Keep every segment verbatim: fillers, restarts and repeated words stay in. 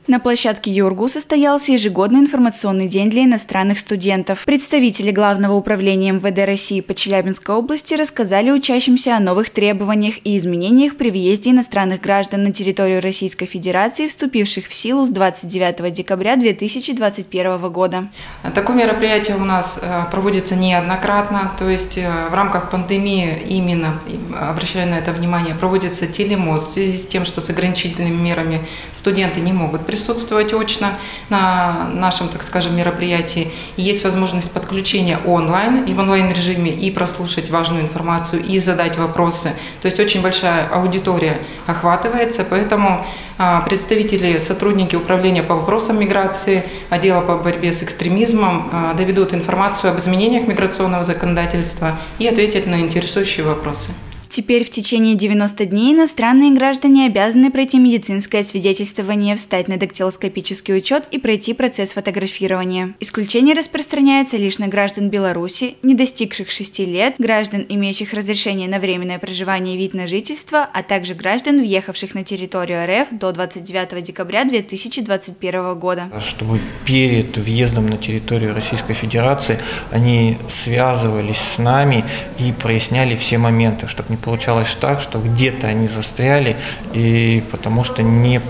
На площадке ЮРГУ состоялся ежегодный информационный день для иностранных студентов. Представители Главного управления эм вэ дэ России по Челябинской области рассказали учащимся о новых требованиях и изменениях при въезде иностранных граждан на территорию Российской Федерации, вступивших в силу с двадцать девятого декабря две тысячи двадцать первого года. Такое мероприятие у нас проводится неоднократно, то есть в рамках пандемии, именно обращаю на это внимание, проводится телемост в связи с тем, что с ограничительными мерами студенты не могут присутствовать. присутствовать очно на нашем, так скажем, мероприятии. Есть возможность подключения онлайн и в онлайн-режиме и прослушать важную информацию, и задать вопросы. То есть очень большая аудитория охватывается, поэтому представители, сотрудники управления по вопросам миграции, отдела по борьбе с экстремизмом доведут информацию об изменениях миграционного законодательства и ответят на интересующие вопросы. Теперь в течение девяноста дней иностранные граждане обязаны пройти медицинское освидетельствование, встать на дактилоскопический учет и пройти процесс фотографирования. Исключение распространяется лишь на граждан Беларуси, не достигших шести лет, граждан, имеющих разрешение на временное проживание и вид на жительство, а также граждан, въехавших на территорию эр эф до двадцать девятого декабря две тысячи двадцать первого года. Чтобы перед въездом на территорию Российской Федерации они связывались с нами и проясняли все моменты, чтобы не получалось так, что где-то они застряли, и потому что не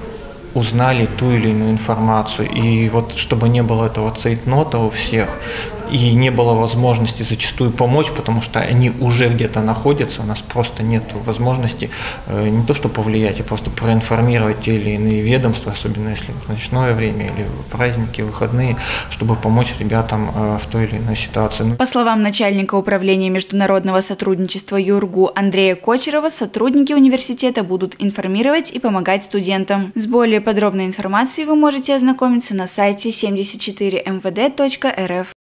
узнали ту или иную информацию. И вот чтобы не было этого цейтнота у всех, и не было возможности зачастую помочь, потому что они уже где-то находятся, у нас просто нет возможности э, не то что повлиять, а просто проинформировать те или иные ведомства, особенно если в ночное время или праздники, выходные, чтобы помочь ребятам э, в той или иной ситуации. По словам начальника управления международного сотрудничества ЮРГУ Андрея Кочерова, сотрудники университета будут информировать и помогать студентам. С более подробной информацией вы можете ознакомиться на сайте семьдесят четыре эм вэ дэ точка эр эф.